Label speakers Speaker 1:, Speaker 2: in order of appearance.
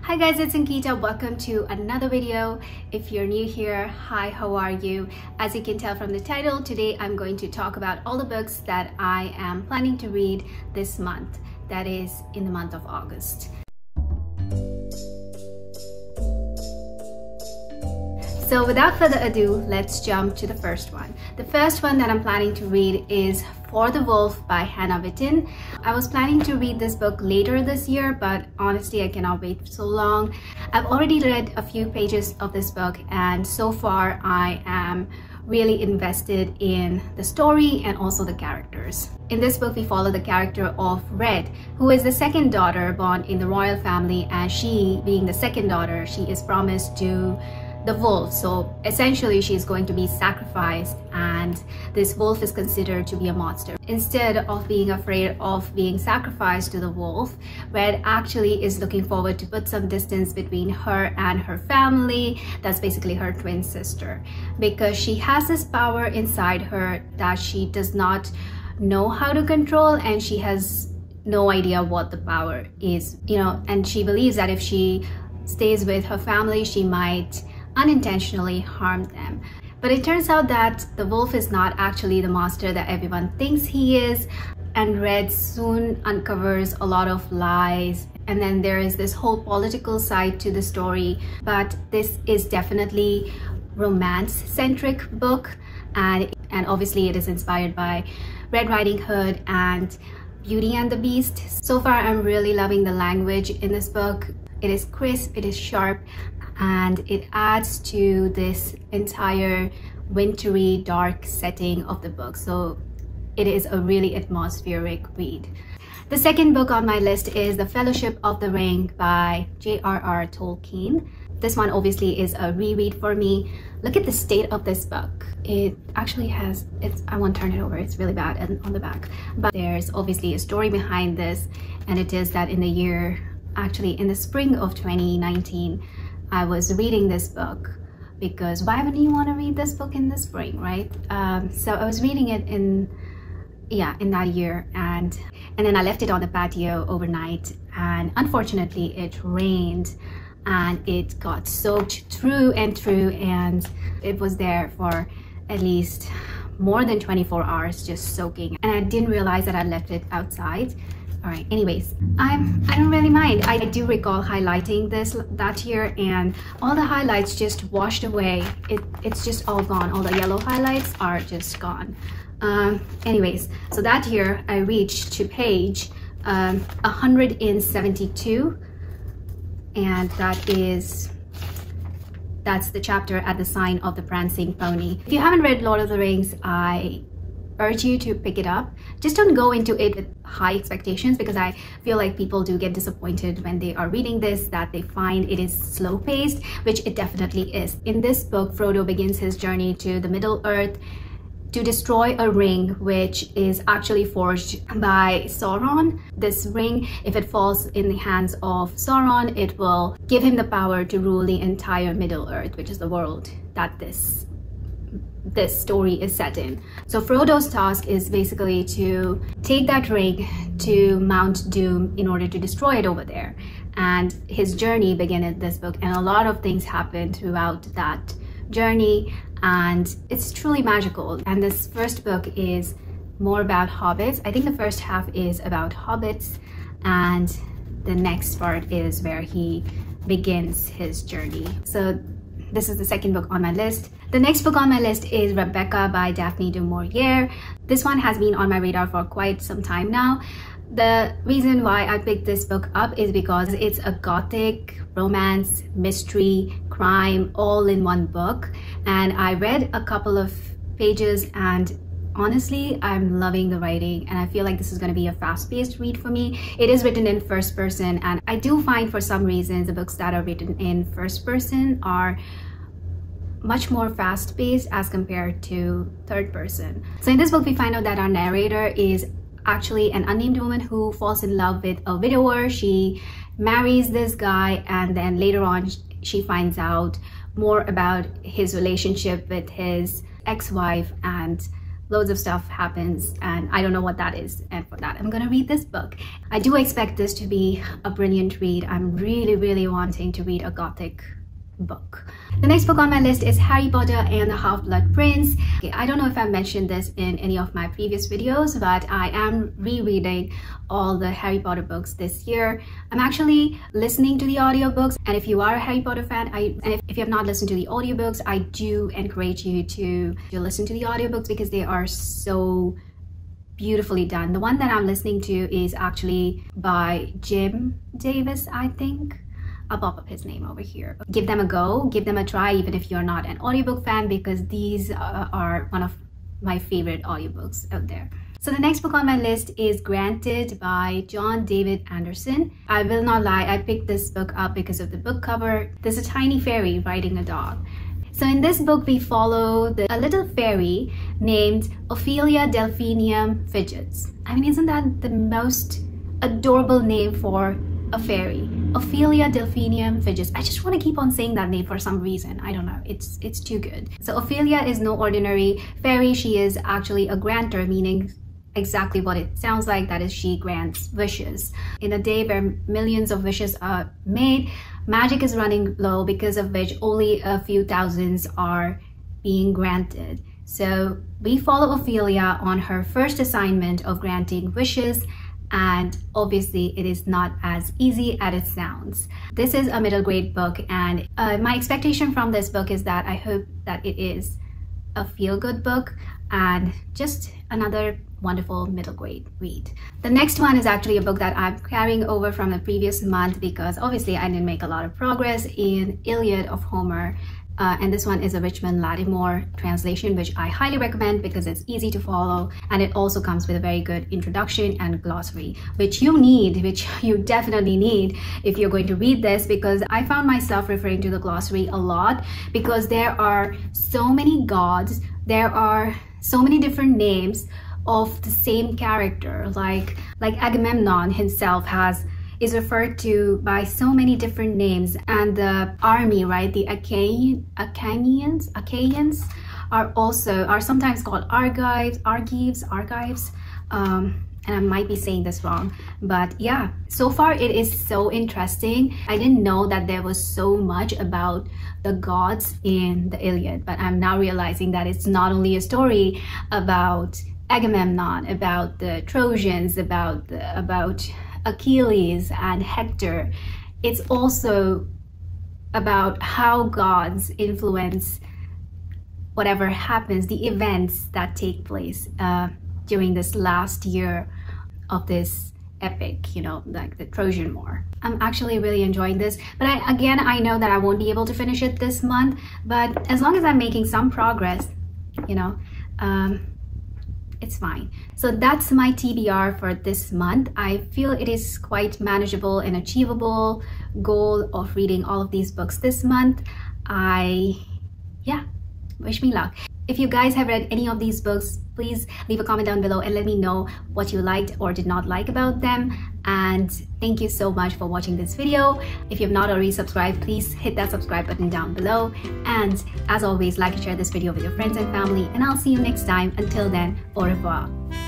Speaker 1: Hi guys, it's Ankita. Welcome to another video. If you're new here, hi, how are you? As you can tell from the title, today I'm going to talk about all the books that I am planning to read this month, that is in the month of August. So without further ado, let's jump to the first one. The first one that I'm planning to read is For the Wolf by Hannah Witten. I was planning to read this book later this year, but honestly, I cannot wait so long. I've already read a few pages of this book, and so far I am really invested in the story and also the characters. In this book, we follow the character of Red, who is the second daughter born in the royal family, and she, being the second daughter, she is promised to the wolf. So essentially she's going to be sacrificed, and this wolf is considered to be a monster. Instead of being afraid of being sacrificed to the wolf, Red actually is looking forward to put some distance between her and her family. That's basically her twin sister, because she has this power inside her that she does not know how to control, and she has no idea what the power is, and she believes that if she stays with her family, she might unintentionally harm them. But it turns out that the wolf is not actually the monster that everyone thinks he is, and Red soon uncovers a lot of lies, and then there is this whole political side to the story. But this is definitely romance-centric book, and obviously it is inspired by Red Riding Hood and Beauty and the Beast. So far I'm really loving the language in this book. It is crisp, it is sharp, and it adds to this entire wintry, dark setting of the book. So it is a really atmospheric read. The second book on my list is The Fellowship of the Ring by J.R.R. Tolkien. This one obviously is a reread for me. Look at the state of this book. It actually has, I won't turn it over, it's really bad on the back. But there's obviously a story behind this, and it is that in the spring of 2019, I was reading this book, because why would you want to read this book in the spring, right? So I was reading it in that year, and then I left it on the patio overnight, and unfortunately it rained and it got soaked through and through, and it was there for at least more than 24 hours just soaking, and I didn't realize that I left it outside. All right, anyways, I don't really mind. I do recall highlighting that year, and all the highlights just washed away. It's just all gone. All the yellow highlights are just gone. Anyways, so that year I reached to page 172, and that's the chapter at the sign of the prancing pony. If you haven't read Lord of the Rings, I urge you to pick it up. Just don't go into it with high expectations, because I feel like people do get disappointed when they are reading this, that they find it is slow paced, which it definitely is. In this book, Frodo begins his journey to the Middle Earth to destroy a ring which is actually forged by Sauron. This ring, if it falls in the hands of Sauron, it will give him the power to rule the entire Middle Earth, which is the world that this story is set in. So Frodo's task is basically to take that ring to Mount Doom in order to destroy it over there. And his journey began in this book, and a lot of things happen throughout that journey, and it's truly magical. And this first book is more about hobbits. I think the first half is about hobbits, and the next part is where he begins his journey. So this is the second book on my list. The next book on my list is Rebecca by Daphne du Maurier. This one has been on my radar for quite some time now. The reason why I picked this book up is because it's a gothic romance, mystery, crime, all in one book. And I read a couple of pages, and honestly, I'm loving the writing, and I feel like this is going to be a fast-paced read for me. It is written in first person, and I do find for some reasons the books that are written in first person are much more fast-paced as compared to third person. So in this book, we find out that our narrator is actually an unnamed woman who falls in love with a widower. She marries this guy, and then later on she finds out more about his relationship with his ex-wife, and loads of stuff happens and I don't know what that is, and for that I'm gonna read this book. I do expect this to be a brilliant read. I'm really wanting to read a gothic book. The next book on my list is Harry Potter and the Half-Blood Prince. Okay, I don't know if I mentioned this in any of my previous videos, but I am rereading all the Harry Potter books this year. I'm actually listening to the audiobooks, and if you are a Harry Potter fan, and if you have not listened to the audiobooks, I do encourage you to listen to the audiobooks because they are so beautifully done. The one that I'm listening to is actually by Jim Davis, I think. I'll pop up his name over here. Give them a go, give them a try, even if you're not an audiobook fan, because these are one of my favorite audiobooks out there. So the next book on my list is Granted by John David Anderson. I will not lie, I picked this book up because of the book cover. There's a tiny fairy riding a dog. So in this book, we follow a little fairy named Ophelia Delphinium Fidgets. I mean, isn't that the most adorable name for a fairy? Ophelia Delphinium Fidgets. I just want to keep on saying that name for some reason. I don't know. It's too good. So Ophelia is no ordinary fairy. She is actually a granter, meaning exactly what it sounds like. That is, she grants wishes. In a day where millions of wishes are made, magic is running low, because of which only a few thousands are being granted. So we follow Ophelia on her first assignment of granting wishes, and obviously it is not as easy as it sounds. This is a middle grade book, and my expectation from this book is that I hope that it is a feel-good book and just another wonderful middle grade read. The next one is actually a book that I'm carrying over from the previous month because obviously I didn't make a lot of progress in Iliad of Homer. And this one is a Richmond Lattimore translation, which I highly recommend because it's easy to follow, and it also comes with a very good introduction and glossary, which you definitely need if you're going to read this, because I found myself referring to the glossary a lot because there are so many gods, there are so many different names of the same character, like Agamemnon himself is referred to by so many different names, and the army, right, the Achaeans are sometimes called Argives, and I might be saying this wrong, but yeah, so far it is so interesting. I didn't know that there was so much about the gods in the Iliad, but I'm now realizing that it's not only a story about Agamemnon, about the Trojans, about Achilles and Hector. It's also about how gods influence whatever happens, the events that take place during this last year of this epic, you know, like the Trojan War. I'm actually really enjoying this, but I know that I won't be able to finish it this month, but as long as I'm making some progress, you know, it's fine. So that's my TBR for this month. I feel it is quite manageable and achievable goal of reading all of these books this month. Wish me luck. If you guys have read any of these books, please leave a comment down below and let me know what you liked or did not like about them. And thank you so much for watching this video. If you have not already subscribed, please hit that subscribe button down below. And as always, like and share this video with your friends and family. And I'll see you next time. Until then, au revoir.